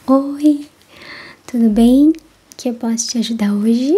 Oi, tudo bem? Que eu posso te ajudar hoje?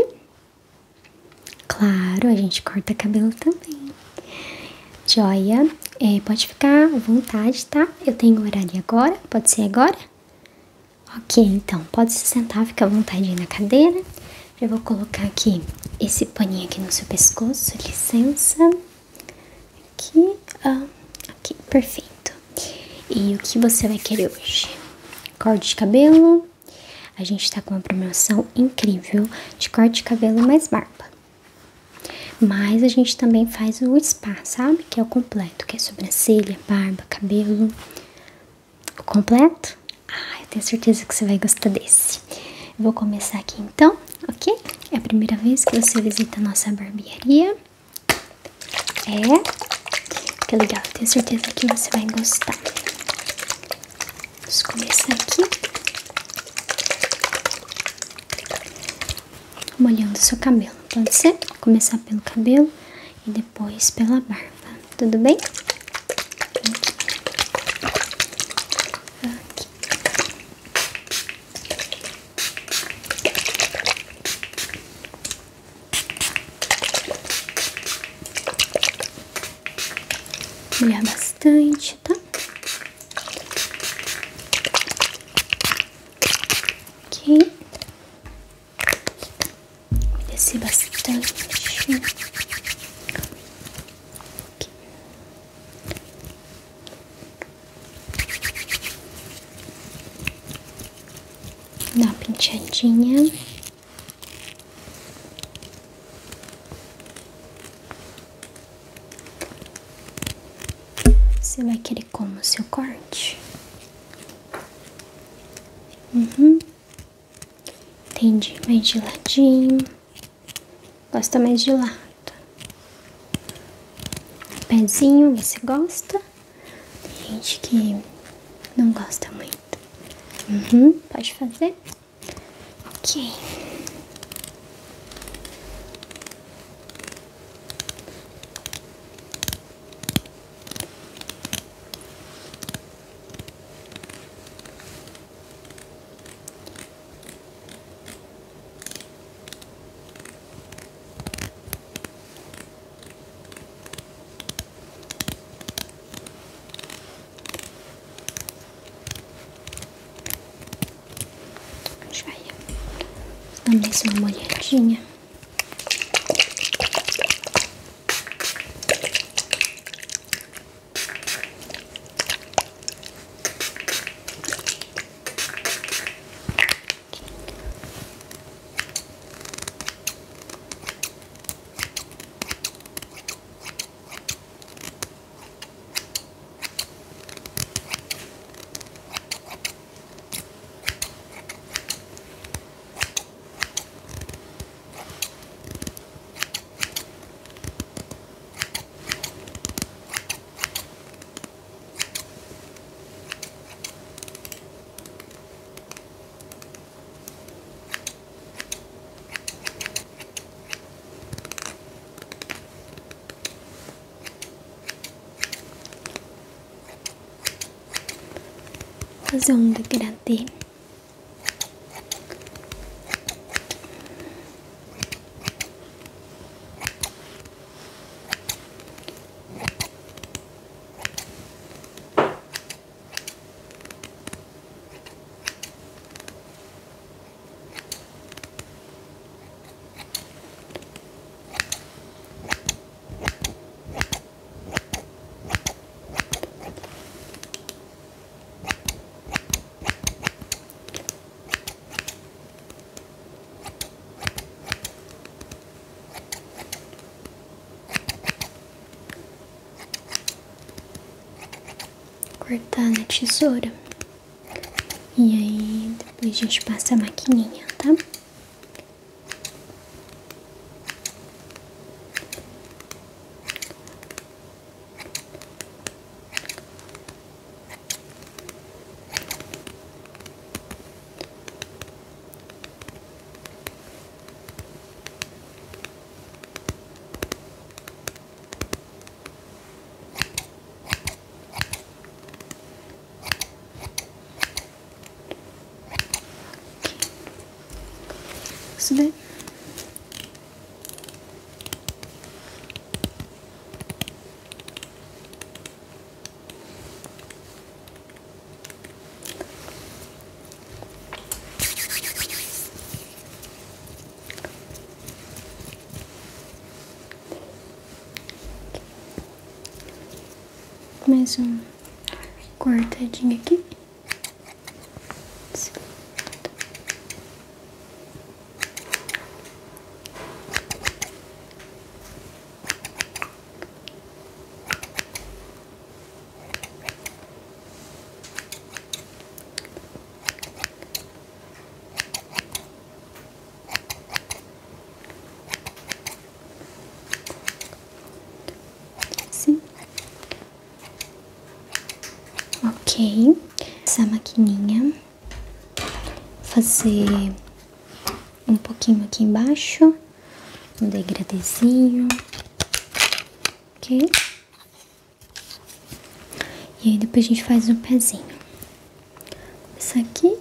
Claro, a gente corta cabelo também. Joia, pode ficar à vontade, tá? Eu tenho horário agora, pode ser agora? Ok, então, pode se sentar, fica à vontade aí na cadeira. Já vou colocar aqui esse paninho aqui no seu pescoço, licença. Aqui, aqui, perfeito. E o que você vai querer hoje? Corte de cabelo. A gente tá com uma promoção incrível de corte de cabelo mais barba. Mas a gente também faz o spa, sabe? Que é o completo, que é sobrancelha, barba, cabelo. O completo? Ah, eu tenho certeza que você vai gostar desse. Eu vou começar aqui então, ok? É a primeira vez que você visita a nossa barbearia. Que legal, eu tenho certeza que você vai gostar. Vamos começar aqui. Molhando seu cabelo, pode ser? Começar pelo cabelo e depois pela barba, tudo bem? Aqui. Molhar bastante, tá? Ok. Descer bastante. Aqui. Dá uma penteadinha. Você vai querer como o seu corte? Entendi, mais de ladinho. Gosta mais de lado. Pezinho, você gosta? Tem gente que não gosta muito. Pode fazer? Ok. Joia. Dá mais uma molhadinha. Fazer um degradê. Cortar na tesoura. E aí, depois a gente passa a maquininha, tá? Posso ver? Mais um cortadinho aqui. Assim. Ok, essa maquininha, fazer um pouquinho aqui embaixo, um degradezinho, ok? E aí depois a gente faz o pezinho. Isso aqui.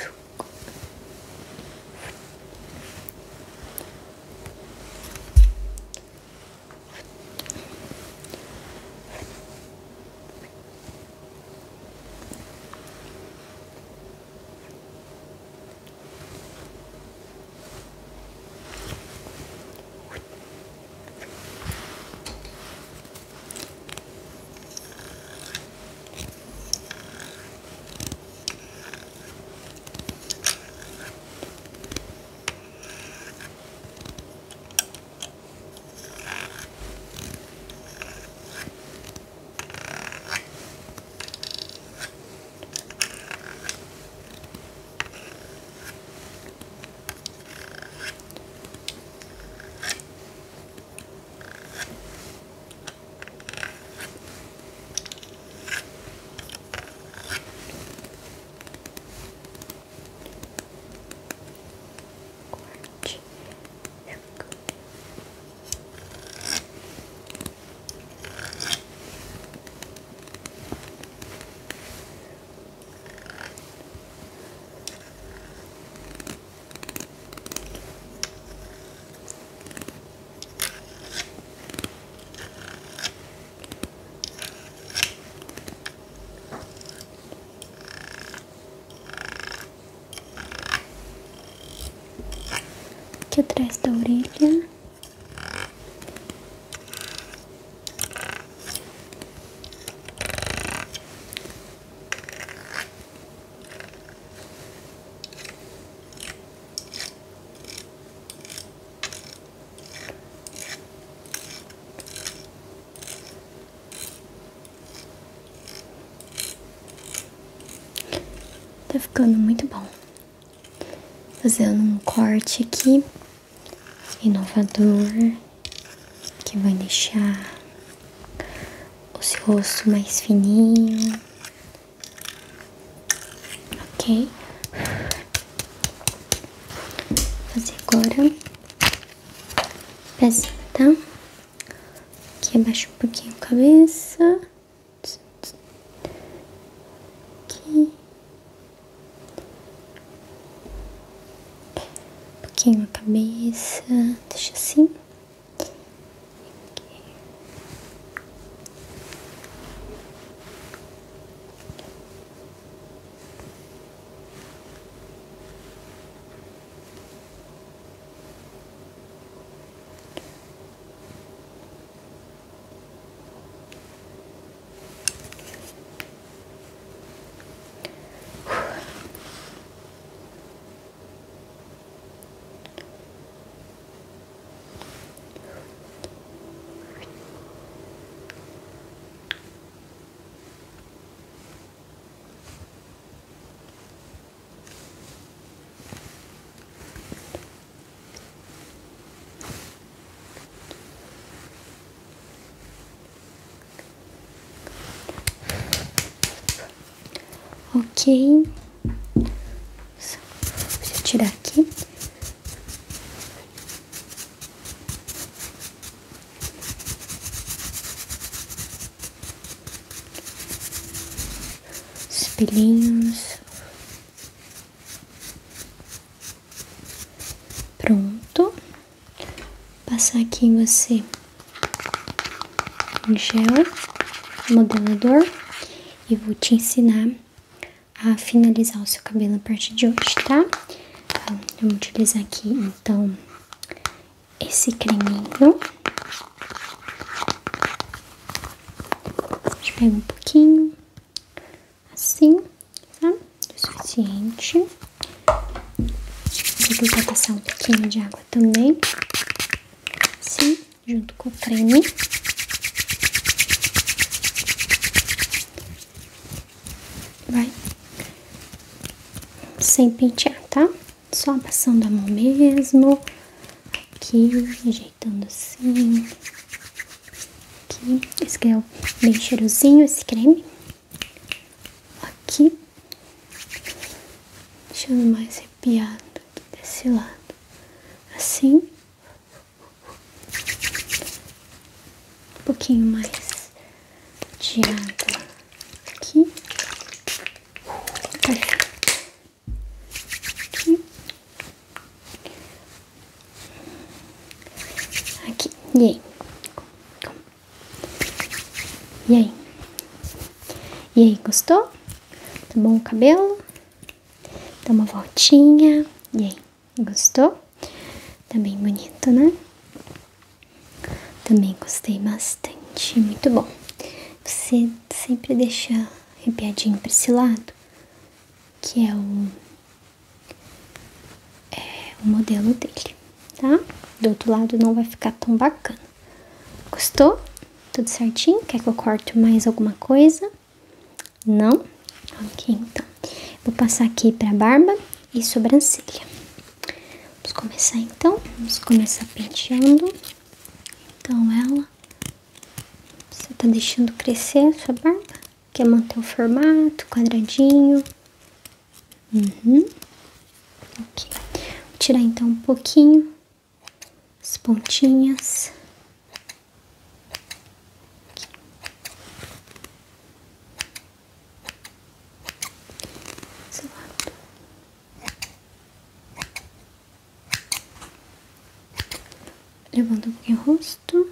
Aqui atrás da orelha. Tá ficando muito bom. Fazendo um corte aqui inovador, que vai deixar o seu rosto mais fininho, ok? Vou fazer agora pezinho, tá? Aqui abaixa um pouquinho a cabeça, aqui, um pouquinho a cabeça, deixa assim. Ok, deixa eu tirar aqui. Os pelinhos. Pronto. passar aqui em você um gel modelador e vou te ensinar a finalizar o seu cabelo a partir de hoje, tá? Então, eu vou utilizar aqui, então, esse creminho. A gente pega um pouquinho, assim, tá? O suficiente. Vou tentar passar um pouquinho de água também, assim, junto com o creme. Vai sem pentear, tá? Só passando a mão mesmo. Aqui, ajeitando assim. Aqui. Esse aqui é bem cheirosinho, esse creme. Aqui. Deixando mais arrepiado aqui desse lado. Assim. Um pouquinho mais de água aqui. Aqui. E aí? E aí? E aí, gostou? Tá bom o cabelo? Dá uma voltinha. E aí, gostou? Tá bem bonito, né? Também gostei bastante. Muito bom. Você sempre deixa arrepiadinho pra esse lado, que é o modelo dele, tá? Do outro lado não vai ficar tão bacana. Gostou? Tudo certinho? Quer que eu corte mais alguma coisa? Não? Ok, então. Vou passar aqui pra barba e sobrancelha. Vamos começar então. Vamos começar penteando. Então, ela... Você tá deixando crescer a sua barba? Quer manter o formato, quadradinho? Ok. Vou tirar então um pouquinho as pontinhas. Aqui. Esse lado. Levando um pouquinho o rosto.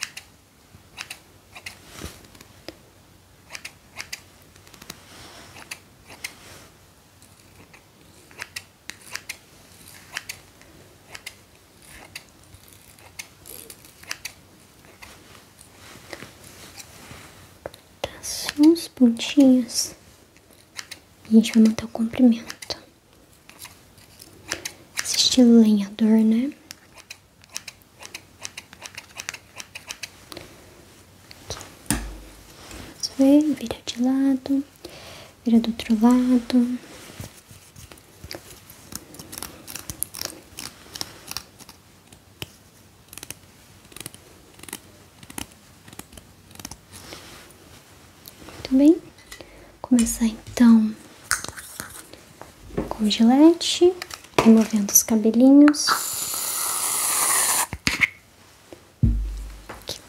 Uns pontinhos e a gente vai manter o comprimento. Esse estilo lenhador, né? Aqui. Vamos ver, vira de lado, vira do outro lado. Muito bem. Começar então com o gilete, removendo os cabelinhos. Aqui.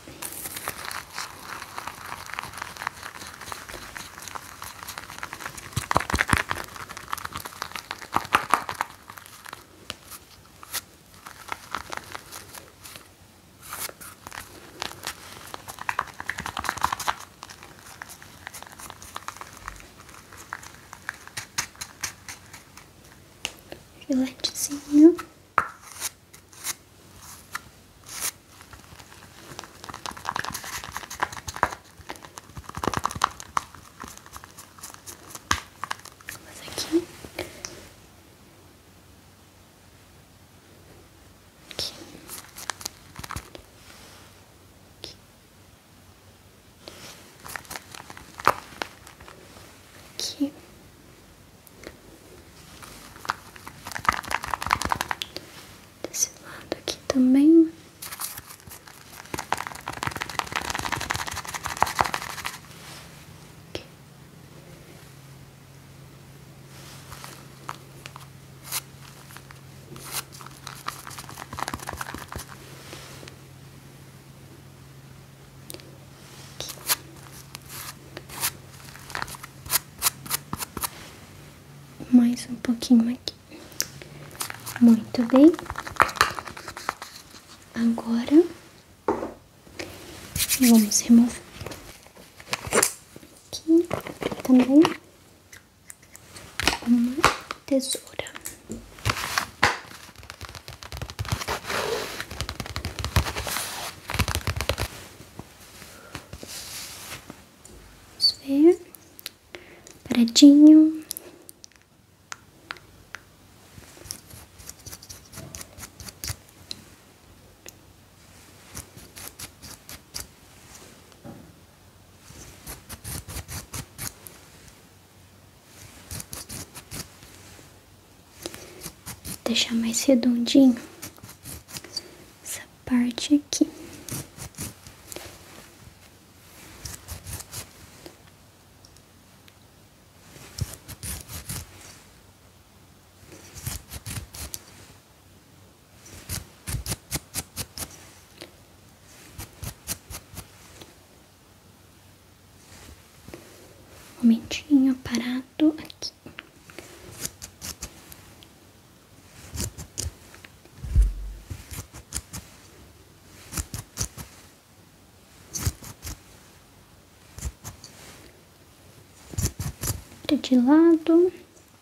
Giletezinho. Mas aqui. Aqui. Aqui. Aqui. Desse lado aqui também. Aqui. Mais um pouquinho aqui. Muito bem. Agora, vamos remover aqui também uma tesoura. Vamos ver, paradinho. Deixar mais redondinho essa parte aqui. Um momentinho parado aqui. De lado.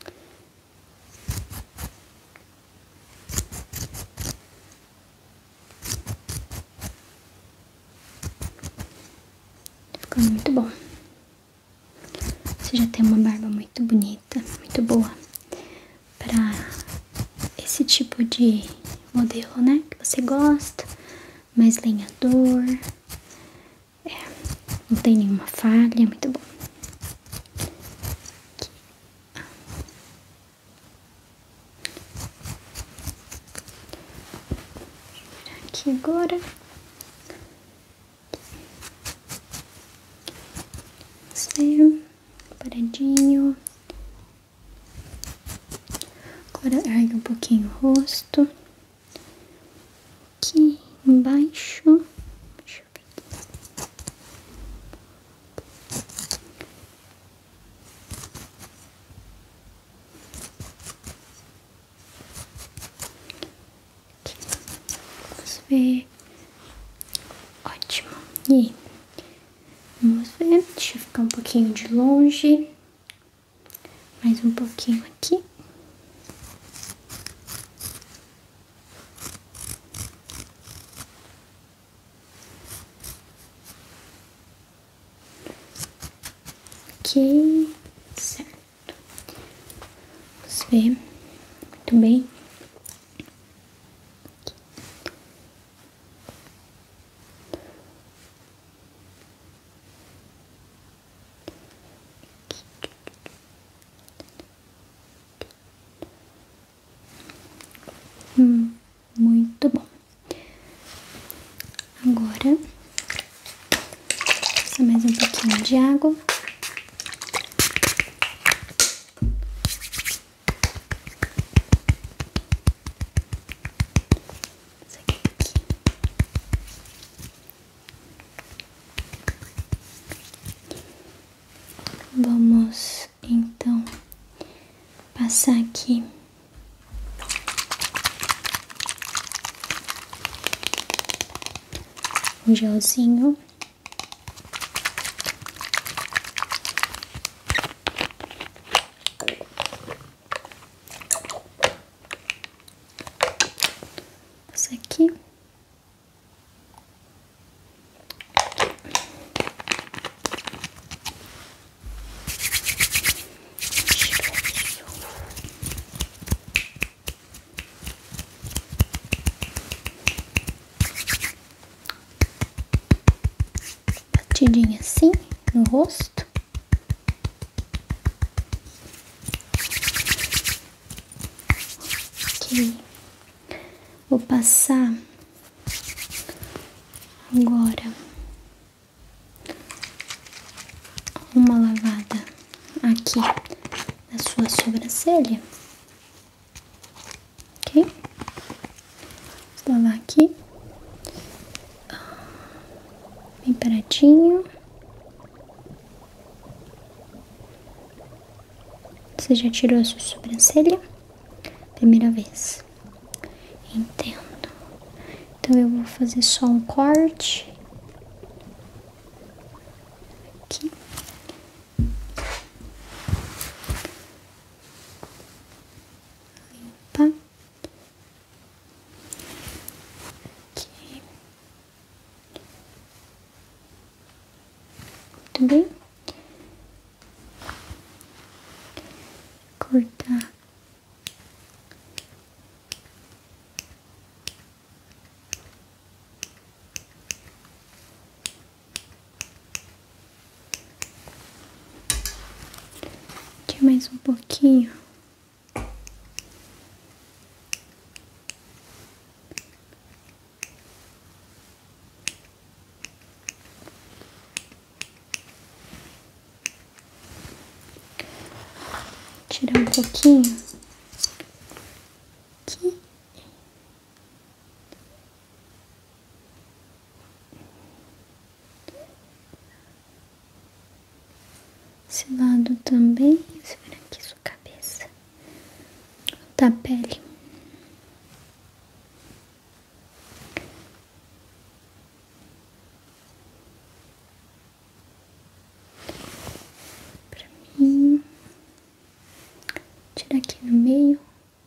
Tá ficando muito bom. Você já tem uma barba muito bonita, muito boa pra esse tipo de modelo, né? Que você gosta, mais lenhador, não tem nenhuma falha, muito bom. Aqui agora. Vamos ver, paradinho. Agora ergue um pouquinho o rosto. Aqui embaixo. Deixa eu ver. Vamos ver. Ótimo. E aí? Vamos ver. Deixa eu ficar um pouquinho de longe. Mais um pouquinho aqui. Ok. Certo. Vamos ver. Muito bem. Muito bom. Agora, passar mais um pouquinho de água. Isso aqui. Vamos, então, passar aqui um gelzinho. Passa aqui. Batidinha assim no rosto. Ok. Vou passar agora uma lavada aqui na sua sobrancelha. Ok? Vou lavar aqui. Bem paradinho. Você já tirou a sua sobrancelha? Primeira vez. Entendo. Então eu vou fazer só um corte aqui. Limpa. Aqui. Muito bem. Cortar. Aqui mais um pouquinho. Tirar um pouquinho aqui. Esse lado também. Segura aqui sua cabeça. Da pele. Pra mim. Tirar aqui no meio.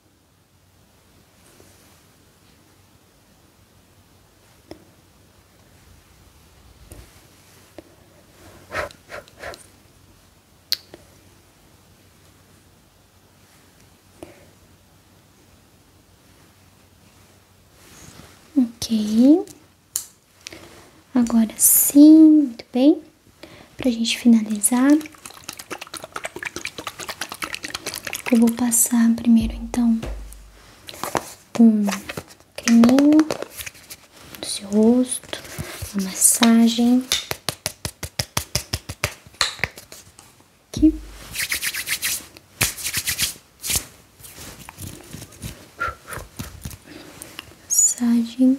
Ok. Agora sim, muito bem. Pra gente finalizar, eu vou passar primeiro, então, um creminho no seu rosto, uma massagem aqui. Massagem.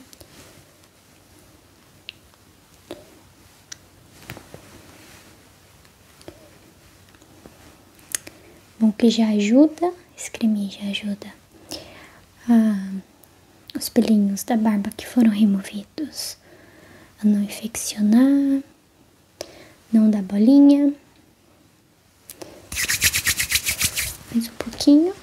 Bom que já ajuda, esse creme já ajuda os pelinhos da barba que foram removidos a não infeccionar, não dar bolinha. Mais um pouquinho.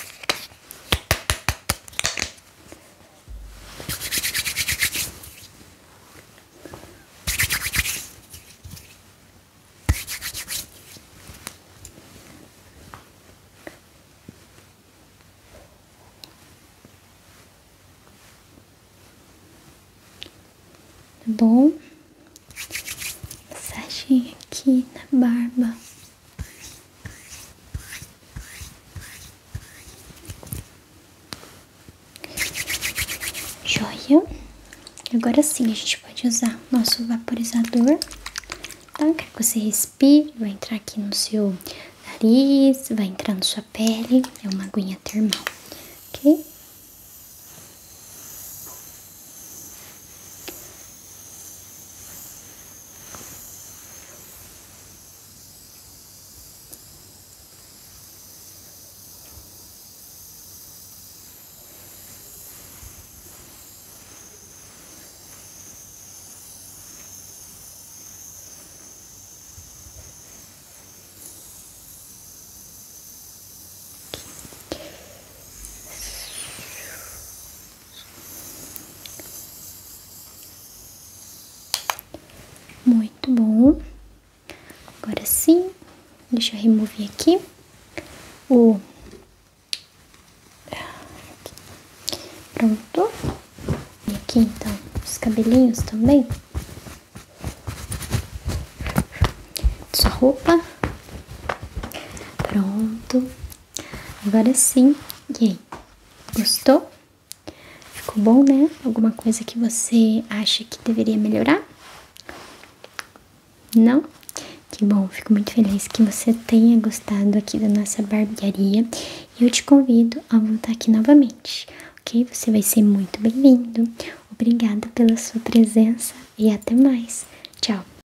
Tá bom? Massagem aqui na barba. Joia. Agora sim a gente pode usar nosso vaporizador, tá? Quero que você respire, vai entrar aqui no seu nariz, vai entrar na sua pele. É uma aguinha termal, ok? Muito bom. Agora sim, deixa eu remover aqui pronto. E aqui então os cabelinhos também. Sua roupa. Pronto. Agora sim. E aí? Gostou? Ficou bom, né? Alguma coisa que você acha que deveria melhorar? Não? Que bom, fico muito feliz que você tenha gostado aqui da nossa barbearia. E eu te convido a voltar aqui novamente, ok? Você vai ser muito bem-vindo. Obrigada pela sua presença e até mais. Tchau!